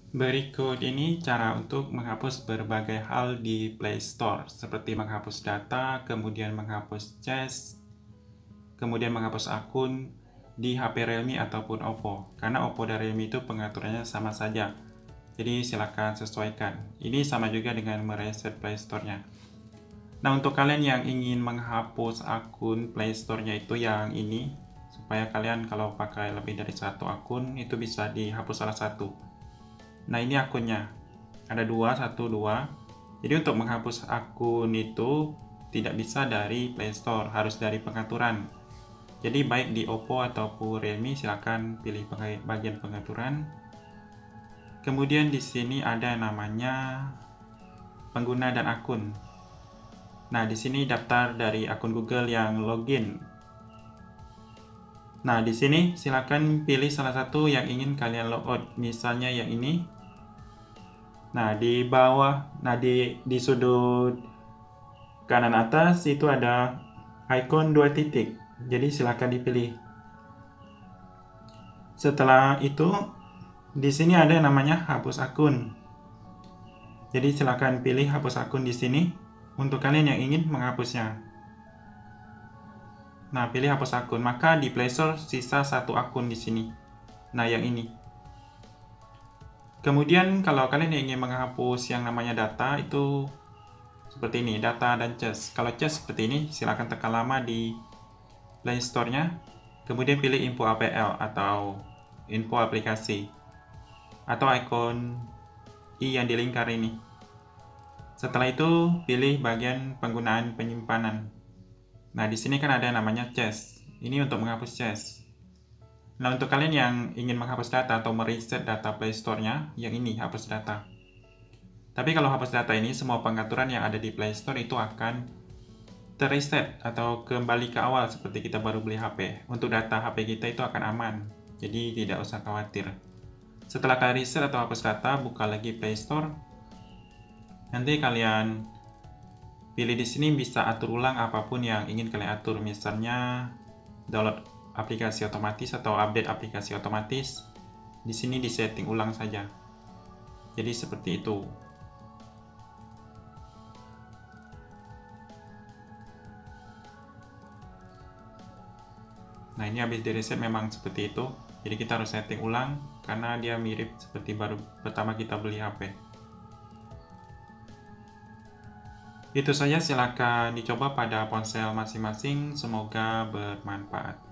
Berikut ini cara untuk menghapus berbagai hal di Play Store, seperti menghapus data, kemudian menghapus cache, kemudian menghapus akun di HP Realme ataupun Oppo. Karena Oppo dan Realme itu pengaturannya sama saja. Jadi silakan sesuaikan. Ini sama juga dengan mereset Play Store-nya. Nah, untuk kalian yang ingin menghapus akun Play Store-nya itu yang ini, supaya kalian kalau pakai lebih dari satu akun itu bisa dihapus salah satu. Nah, ini akunnya. Ada dua, satu, dua. Jadi untuk menghapus akun itu tidak bisa dari Play Store, harus dari pengaturan. Jadi baik di Oppo ataupun Realme silakan pilih bagian pengaturan. Kemudian di sini ada namanya pengguna dan akun. Nah, di sini daftar dari akun Google yang login. Nah, di sini silakan pilih salah satu yang ingin kalian logout, misalnya yang ini. Nah, di bawah, di sudut kanan atas itu ada icon 2 titik. Jadi silakan dipilih. Setelah itu, di sini ada yang namanya hapus akun. Jadi silakan pilih hapus akun di sini untuk kalian yang ingin menghapusnya. Nah, pilih hapus akun, maka di Play Store sisa satu akun di sini. Nah, yang ini. Kemudian kalau kalian yang ingin menghapus yang namanya data itu seperti ini, data dan cache. Kalau cache seperti ini, silakan tekan lama di Play Store-nya. Kemudian pilih info APL atau info aplikasi atau ikon i yang di lingkar ini. Setelah itu pilih bagian penggunaan penyimpanan. Nah, di sini kan ada yang namanya cache. Ini untuk menghapus cache. Nah, untuk kalian yang ingin menghapus data atau mereset data Play Store-nya, yang ini hapus data. Tapi kalau hapus data ini, semua pengaturan yang ada di Play Store itu akan terreset atau kembali ke awal seperti kita baru beli HP. Untuk data HP kita itu akan aman, jadi tidak usah khawatir. Setelah kalian reset atau hapus data, buka lagi Play Store. Nanti kalian pilih di sini bisa atur ulang apapun yang ingin kalian atur, misalnya download aplikasi otomatis atau update aplikasi otomatis. Di sini di setting ulang saja. Jadi seperti itu. Nah, ini habis di reset memang seperti itu. Jadi kita harus setting ulang karena dia mirip seperti baru pertama kita beli HP. Itu saja, silakan dicoba pada ponsel masing-masing. Semoga bermanfaat.